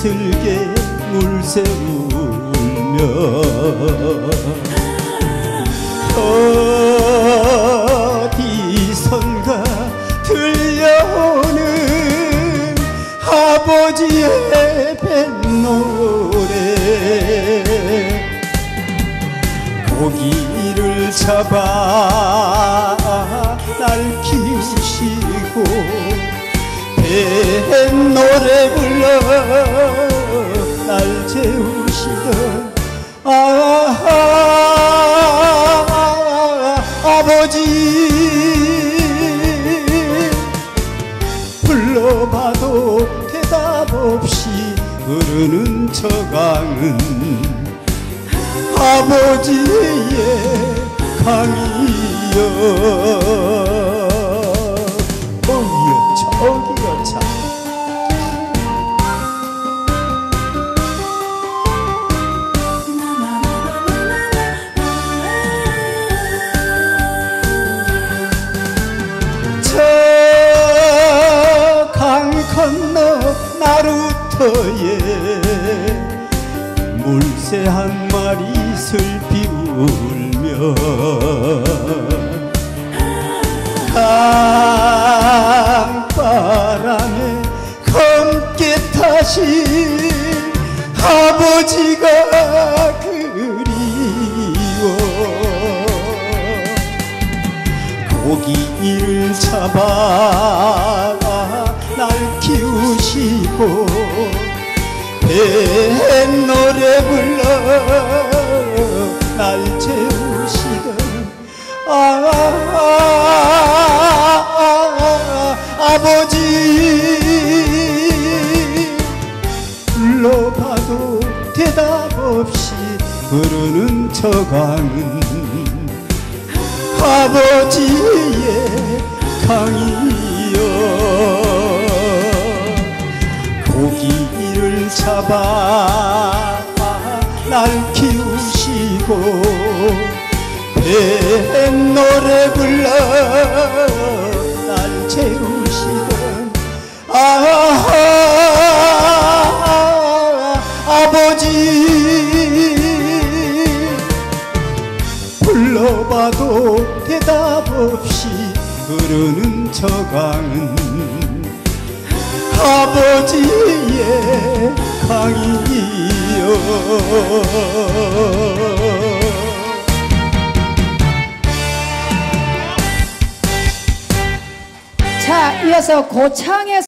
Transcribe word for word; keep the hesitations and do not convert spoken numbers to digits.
이슬게 물새 울며 어디선가 들려오는 아버지의 뱃노래 고기를 잡아 날 키우시고 뱃노래 불러 날 재우시던 아, 아, 아, 아버지 불러봐도 대답 없이 흐르는 저 강은 아버지의 강이여 어이여 저기여 참 건너 나루터에 물새 한 마리 슬피 울며 강바람에 검게 타신 아버지가 그리워 고기를 잡아 날 키우시고 뱃노래 불러 날 재우시던 아, 아, 아, 아버지 불러봐도 대답 없이 흐르는 저 강은 아버지의 강이여 고기를 잡아 날 키우시고 뱃노래 불러 날 재우시던 아, 아, 아버지 불러봐도 대답 없이 흐르는 저 강은 아버지의 강이여 자, 이어서 고창에서